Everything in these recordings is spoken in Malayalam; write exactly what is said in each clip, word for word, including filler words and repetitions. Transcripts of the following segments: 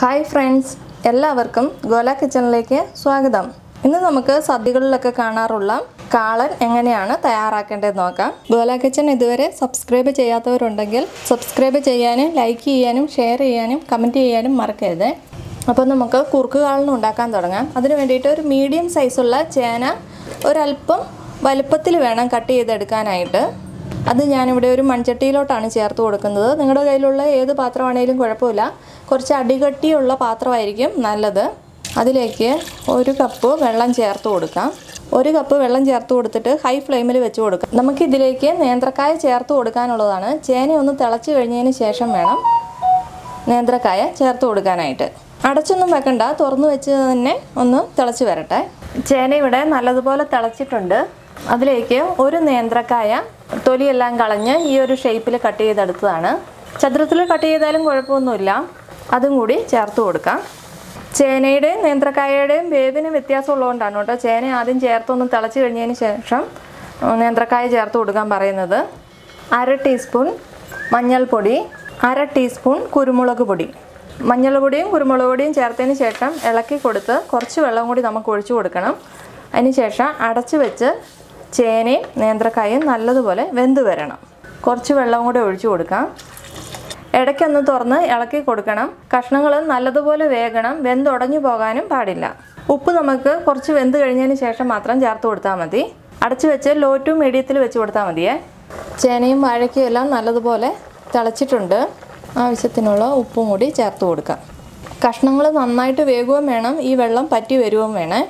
ഹായ് ഫ്രണ്ട്സ്, എല്ലാവർക്കും ഗോല കിച്ചണിലേക്ക് സ്വാഗതം. ഇന്ന് നമുക്ക് സദ്യകളിലൊക്കെ കാണാറുള്ള കാളൻ എങ്ങനെയാണ് തയ്യാറാക്കേണ്ടതെന്ന് നോക്കാം. ഗോല കിച്ചൺ ഇതുവരെ സബ്സ്ക്രൈബ് ചെയ്യാത്തവരുണ്ടെങ്കിൽ സബ്സ്ക്രൈബ് ചെയ്യാനും ലൈക്ക് ചെയ്യാനും ഷെയർ ചെയ്യാനും കമൻറ്റ് ചെയ്യാനും മറക്കരുത്. അപ്പോൾ നമുക്ക് കുറുക്ക് കാളൻ ഉണ്ടാക്കാൻ തുടങ്ങാം. അതിന് വേണ്ടിയിട്ട് ഒരു മീഡിയം സൈസുള്ള ചേന ഒരല്പം വലുപ്പത്തിൽ വേണം കട്ട് ചെയ്തെടുക്കാനായിട്ട്. അത് ഞാനിവിടെ ഒരു മൺചട്ടിയിലോട്ടാണ് ചേർത്ത് കൊടുക്കുന്നത്. നിങ്ങളുടെ കയ്യിലുള്ള ഏത് പാത്രമാണെങ്കിലും കുഴപ്പമില്ല. കുറച്ച് അടികട്ടിയുള്ള പാത്രമായിരിക്കും നല്ലത്. അതിലേക്ക് ഒരു കപ്പ് വെള്ളം ചേർത്ത് കൊടുക്കാം. ഒരു കപ്പ് വെള്ളം ചേർത്ത് കൊടുത്തിട്ട് ഹൈ ഫ്ലെയിമിൽ വെച്ച് കൊടുക്കാം. നമുക്കിതിലേക്ക് നേന്ത്രക്കായ ചേർത്ത് കൊടുക്കാനുള്ളതാണ്. ചേന ഒന്ന് തിളച്ച് കഴിഞ്ഞതിന് ശേഷം വേണം നേന്ത്രക്കായ ചേർത്ത് കൊടുക്കാനായിട്ട്. അടച്ചൊന്നും വെക്കണ്ട, തുറന്നു വെച്ച് തന്നെ ഒന്ന് തിളച്ച് വരട്ടെ. ചേന ഇവിടെ നല്ലതുപോലെ തിളച്ചിട്ടുണ്ട്. അതിലേക്ക് ഒരു നേന്ത്രക്കായ തൊലിയെല്ലാം കളഞ്ഞ് ഈ ഒരു ഷേപ്പിൽ കട്ട് ചെയ്തെടുത്തതാണ്. ചതുരത്തിൽ കട്ട് ചെയ്താലും കുഴപ്പമൊന്നുമില്ല. അതും കൂടി ചേർത്ത് കൊടുക്കാം. ചേനയുടെയും നേന്ത്രക്കായയുടെയും വേവിന് വ്യത്യാസമുള്ളതുകൊണ്ടാണ് കേട്ടോ ചേന ആദ്യം ചേർത്തൊന്ന് തിളച്ച് കഴിഞ്ഞതിന് ശേഷം നേന്ത്രക്കായ ചേർത്ത് കൊടുക്കാൻ പറയുന്നത്. അര ടീസ്പൂൺ മഞ്ഞൾപ്പൊടി, അര ടീസ്പൂൺ കുരുമുളക് പൊടി. മഞ്ഞൾ പൊടിയും കുരുമുളക് പൊടിയും ചേർത്തതിന് ശേഷം ഇളക്കി കൊടുത്ത് കുറച്ച് വെള്ളം കൂടി നമുക്ക് ഒഴിച്ചു കൊടുക്കണം. അതിന് ശേഷം അടച്ച് വെച്ച് ചേനയും നേന്ത്രക്കായും നല്ലതുപോലെ വെന്ത് വരണം. കുറച്ച് വെള്ളം കൂടി ഒഴിച്ചു കൊടുക്കാം. ഇടയ്ക്കൊന്ന് തുറന്ന് ഇളക്കി കൊടുക്കണം. കഷ്ണങ്ങൾ നല്ലതുപോലെ വേകണം, വെന്തുടഞ്ഞു പോകാനും പാടില്ല. ഉപ്പ് നമുക്ക് കുറച്ച് വെന്ത് കഴിഞ്ഞതിന് ശേഷം മാത്രം ചേർത്ത് കൊടുത്താൽ മതി. അടച്ച് വെച്ച് ലോ ടു മീഡിയത്തിൽ വെച്ച് കൊടുത്താൽ മതിയേ. ചേനയും വാഴയ്ക്കും എല്ലാം നല്ലതുപോലെ തിളച്ചിട്ടുണ്ട്. ആവശ്യത്തിനുള്ള ഉപ്പും കൂടി ചേർത്ത് കൊടുക്കാം. കഷ്ണങ്ങൾ നന്നായിട്ട് വേകുകയും വേണം, ഈ വെള്ളം പറ്റി വരുകയും വേണേ.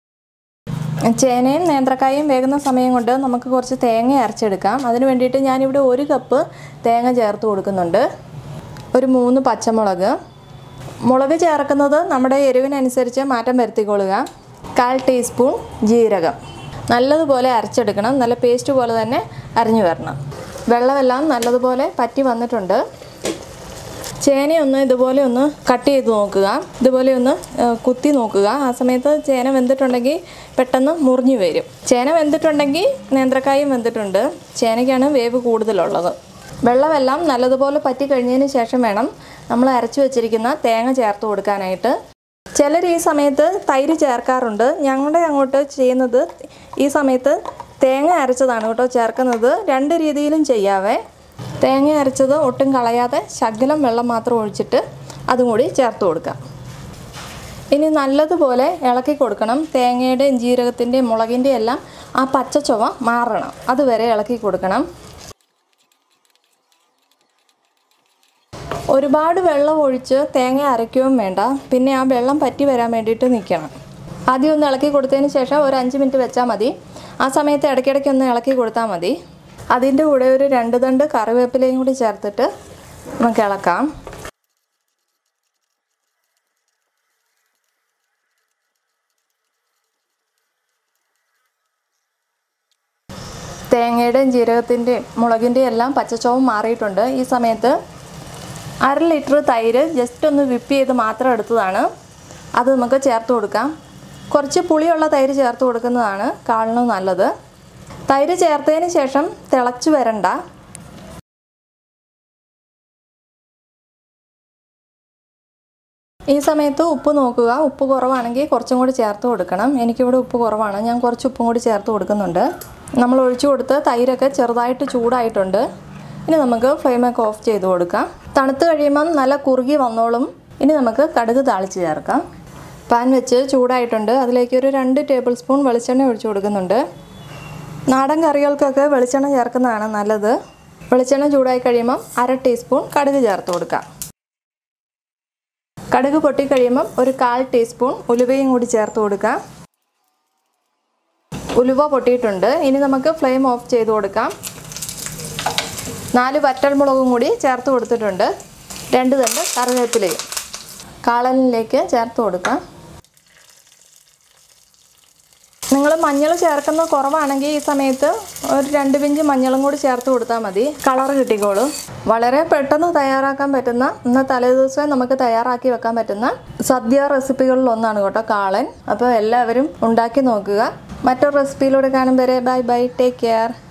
ചേനയും നേന്ത്രക്കായും വേകുന്ന സമയം കൊണ്ട് നമുക്ക് കുറച്ച് തേങ്ങ അരച്ചെടുക്കാം. അതിന് വേണ്ടിയിട്ട് ഞാനിവിടെ ഒരു കപ്പ് തേങ്ങ ചേർത്ത് കൊടുക്കുന്നുണ്ട്. ഒരു മൂന്ന് പച്ചമുളക്. മുളക് ചേർക്കുന്നത് നമ്മുടെ എരിവിനനുസരിച്ച് മാറ്റം വരുത്തിക്കൊള്ളുക. കാൽ ടീസ്പൂൺ ജീരകം. നല്ലതുപോലെ അരച്ചെടുക്കണം. നല്ല പേസ്റ്റ് പോലെ തന്നെ അരിഞ്ഞു വരണം. വെള്ളമെല്ലാം നല്ലതുപോലെ പറ്റി വന്നിട്ടുണ്ട്. ചേനയൊന്ന് ഇതുപോലെ ഒന്ന് കട്ട് ചെയ്ത് നോക്കുക. ഇതുപോലെ ഒന്ന് കുത്തി നോക്കുക. ആ സമയത്ത് ചേന വെന്തിട്ടുണ്ടെങ്കിൽ പെട്ടെന്ന് മുറിഞ്ഞു വരും. ചേന വെന്തിട്ടുണ്ടെങ്കിൽ നേന്ത്രക്കായും വെന്തിട്ടുണ്ട്. ചേനയ്ക്കാണ് വേവ് കൂടുതലുള്ളത്. വെള്ളമെല്ലാം നല്ലതുപോലെ പറ്റി കഴിഞ്ഞതിന് ശേഷം വേണം നമ്മൾ അരച്ചു വെച്ചിരിക്കുന്ന തേങ്ങ ചേർത്ത് കൊടുക്കാനായിട്ട്. ചിലർ ഈ സമയത്ത് തൈര് ചേർക്കാറുണ്ട്. ഞങ്ങളുടെ അങ്ങോട്ട് ചെയ്യുന്നത് ഈ സമയത്ത് തേങ്ങ അരച്ചതാണ് കേട്ടോ ചേർക്കുന്നത്. രണ്ട് രീതിയിലും ചെയ്യാവേ. തേങ്ങ അരച്ചത് ഒട്ടും കളയാതെ ശകലം വെള്ളം മാത്രം ഒഴിച്ചിട്ട് അതും കൂടി ചേർത്ത് കൊടുക്കാം. ഇനി നല്ലതുപോലെ ഇളക്കി കൊടുക്കണം. തേങ്ങയുടെയും ജീരകത്തിൻ്റെയും മുളകിൻ്റെയും എല്ലാം ആ പച്ച ചുവ മാറണം. അതുവരെ ഇളക്കി കൊടുക്കണം. ഒരുപാട് വെള്ളം ഒഴിച്ച് തേങ്ങ അരയ്ക്കുകയും വേണ്ട. പിന്നെ ആ വെള്ളം പറ്റി വരാൻ വേണ്ടിയിട്ട് നിൽക്കണം. ആദ്യം ഒന്ന് ഇളക്കി കൊടുത്തതിന് ശേഷം ഒരു അഞ്ച് മിനിറ്റ് വെച്ചാൽ മതി. ആ സമയത്ത് ഇടയ്ക്കിടയ്ക്ക് ഒന്ന് ഇളക്കി കൊടുത്താൽ മതി. അതിൻ്റെ കൂടെ ഒരു രണ്ട് തണ്ട് കറിവേപ്പിലയും കൂടി ചേർത്തിട്ട് നമുക്ക് ഇളക്കാം. തേങ്ങയുടെയും ജീരകത്തിൻ്റെയും മുളകിൻ്റെയും എല്ലാം പച്ചച്ചോവും മാറിയിട്ടുണ്ട്. ഈ സമയത്ത് അര ലിറ്റർ തൈര് ജസ്റ്റ് ഒന്ന് വിപ്പ് ചെയ്ത് മാത്രം എടുത്തതാണ്. അത് നമുക്ക് ചേർത്ത് കൊടുക്കാം. കുറച്ച് പുളിയുള്ള തൈര് ചേർത്ത് കൊടുക്കുന്നതാണ് കാളിന് നല്ലത്. തൈര് ചേർത്തതിന് ശേഷം തിളച്ച് വരണ്ട. ഈ സമയത്ത് ഉപ്പ് നോക്കുക. ഉപ്പ് കുറവാണെങ്കിൽ കുറച്ചും കൂടി ചേർത്ത് കൊടുക്കണം. എനിക്കിവിടെ ഉപ്പ് കുറവാണ്. ഞാൻ കുറച്ച് ഉപ്പും കൂടി ചേർത്ത് കൊടുക്കുന്നുണ്ട്. നമ്മൾ ഒഴിച്ചു കൊടുത്ത് തൈരൊക്കെ ചെറുതായിട്ട് ചൂടായിട്ടുണ്ട്. ഇനി നമുക്ക് ഫ്ലെയിമൊക്കെ ഓഫ് ചെയ്ത് കൊടുക്കാം. തണുത്ത് കഴിയുമ്പം നല്ല കുറുകി വന്നോളും. ഇനി നമുക്ക് കടുക് താളിച്ച് ചേർക്കാം. പാൻ വെച്ച് ചൂടായിട്ടുണ്ട്. അതിലേക്ക് ഒരു രണ്ട് ടേബിൾ സ്പൂൺ വെളിച്ചെണ്ണ ഒഴിച്ചു കൊടുക്കുന്നുണ്ട്. നാടൻ കറികൾക്കൊക്കെ വെളിച്ചെണ്ണ ചേർക്കുന്നതാണ് നല്ലത്. വെളിച്ചെണ്ണ ചൂടായി കഴിയുമ്പം അര ടീസ്പൂൺ കടുക് ചേർത്ത് കൊടുക്കാം. കടുക് പൊട്ടിക്കഴിയുമ്പം ഒരു കാൽ ടീസ്പൂൺ ഉലുവയും കൂടി ചേർത്ത് കൊടുക്കാം. ഉലുവ പൊട്ടിയിട്ടുണ്ട്. ഇനി നമുക്ക് ഫ്ലെയിം ഓഫ് ചെയ്ത് കൊടുക്കാം. നാല് വറ്റൽമുളകും കൂടി ചേർത്ത് കൊടുത്തിട്ടുണ്ട്. രണ്ട് തണ്ട് കറിവേപ്പിലയും കാളനിലേക്ക് ചേർത്ത് കൊടുക്കാം. നിങ്ങൾ മഞ്ഞൾ ചേർക്കുന്ന കുറവാണെങ്കിൽ ഈ സമയത്ത് ഒരു രണ്ട് പിഞ്ച് മഞ്ഞളും കൂടി ചേർത്ത് കൊടുത്താൽ മതി. കളർ കിട്ടിക്കോളും. വളരെ പെട്ടെന്ന് തയ്യാറാക്കാൻ പറ്റുന്ന, ഇന്ന് തലേദിവസം നമുക്ക് തയ്യാറാക്കി വെക്കാൻ പറ്റുന്ന സദ്യ റെസിപ്പികളിൽ ഒന്നാണ് കേട്ടോ കാളൻ. അപ്പോൾ എല്ലാവരും ഉണ്ടാക്കി നോക്കുക. മറ്റൊരു റെസിപ്പിയിലൂടെ കാണും വരെ ബൈ ബൈ, ടേക്ക് കെയർ.